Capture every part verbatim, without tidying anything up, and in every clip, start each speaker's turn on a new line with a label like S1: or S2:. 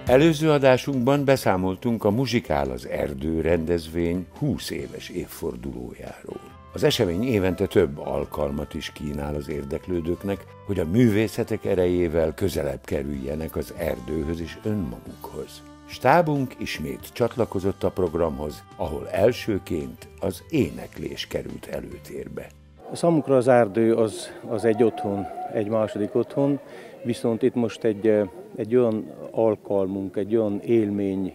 S1: Előző adásunkban beszámoltunk a Muzsikál az erdő rendezvény húsz éves évfordulójáról. Az esemény évente több alkalmat is kínál az érdeklődőknek, hogy a művészetek erejével közelebb kerüljenek az erdőhöz és önmagukhoz. Stábunk ismét csatlakozott a programhoz, ahol elsőként az éneklés került előtérbe.
S2: Számunkra az erdő az, az egy otthon, egy második otthon, viszont itt most egy, egy olyan alkalmunk, egy olyan élmény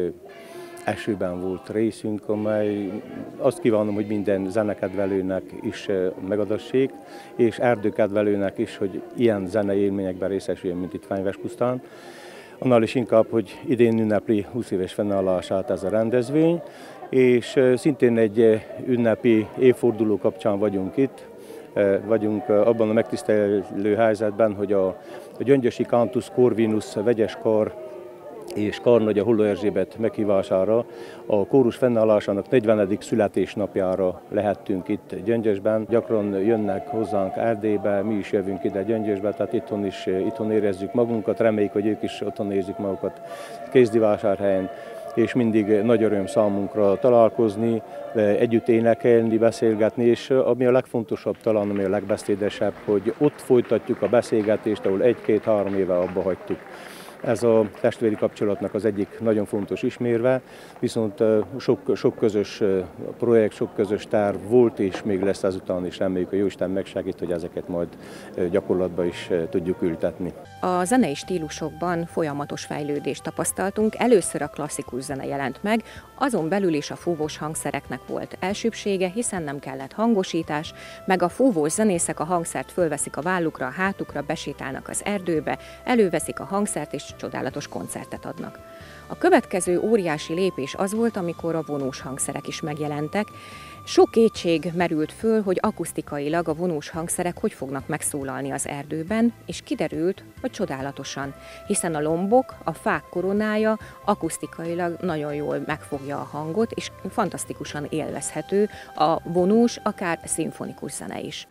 S2: esőben volt részünk, amely azt kívánom, hogy minden zenekedvelőnek is megadassék, és erdőkedvelőnek is, hogy ilyen zenei élményekben részesüljön, mint itt Fenyvespusztán. Annál is inkább, hogy idén ünnepli húsz éves fennállását ez a rendezvény, és szintén egy ünnepi évforduló kapcsán vagyunk itt. Vagyunk abban a megtisztelő helyzetben, hogy a Gyöngyösi Cantus Corvinus vegyes kar és karnagya Holló Erzsébet meghívására a kórus fennállásának negyvenedik születésnapjára lehettünk itt Gyöngyösben. Gyakran jönnek hozzánk Erdélybe, mi is jövünk ide Gyöngyösbe, tehát itthon is itthon érezzük magunkat, reméljük, hogy ők is otthon érzik magukat Kézdivásárhelyen, és mindig nagy öröm számunkra találkozni, együtt énekelni, beszélgetni, és ami a legfontosabb, talán ami a legbeszédesebb, hogy ott folytatjuk a beszélgetést, ahol egy-két-három éve abba hagytuk. Ez a testvéri kapcsolatnak az egyik nagyon fontos ismérve, viszont sok, sok közös projekt, sok közös terv volt, és még lesz ezután is, reméljük, hogy Jóisten megsegít, hogy ezeket majd gyakorlatba is tudjuk ültetni.
S3: A zenei stílusokban folyamatos fejlődést tapasztaltunk, először a klasszikus zene jelent meg, azon belül is a fúvós hangszereknek volt elsőbbsége, hiszen nem kellett hangosítás, meg a fúvós zenészek a hangszert fölveszik a vállukra, a hátukra, besétálnak az erdőbe, előveszik a hangszert és csodálatos koncertet adnak. A következő óriási lépés az volt, amikor a vonós hangszerek is megjelentek. Sok kétség merült föl, hogy akusztikailag a vonós hangszerek hogy fognak megszólalni az erdőben, és kiderült, hogy csodálatosan, hiszen a lombok, a fák koronája akusztikailag nagyon jól megfogja a hangot, és fantasztikusan élvezhető a vonós, akár szimfonikus zene is.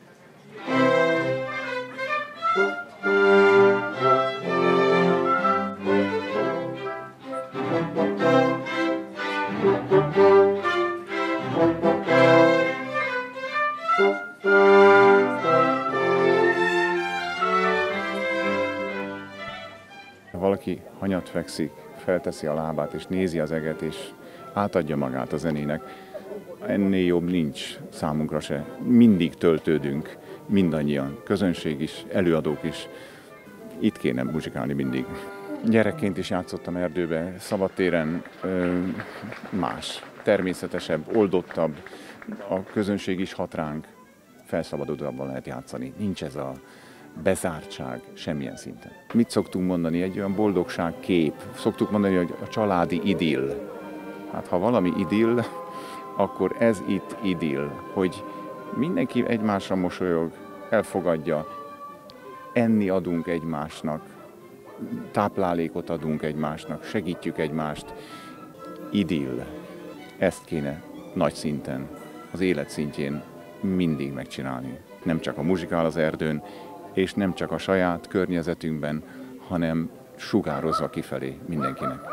S4: Ha valaki hanyat fekszik, felteszi a lábát és nézi az eget, és átadja magát a zenének, ennél jobb nincs számunkra se. Mindig töltődünk, mindannyian, közönség is, előadók is. Itt kéne muzsikálni mindig. Gyerekként is játszottam erdőbe, szabadtéren, más, természetesebb, oldottabb, a közönség is hat ránk, felszabadultabban lehet játszani. Nincs ez a bezártság semmilyen szinten. Mit szoktunk mondani? Egy olyan boldogság kép. Szoktuk mondani, hogy a családi idill. Hát ha valami idill, akkor ez itt idill, hogy mindenki egymásra mosolyog, elfogadja, enni adunk egymásnak, táplálékot adunk egymásnak, segítjük egymást. Idill. Ezt kéne nagy szinten, az élet szintjén mindig megcsinálni. Nem csak a Muzsikál az erdőn, és nem csak a saját környezetünkben, hanem sugározva kifelé mindenkinek.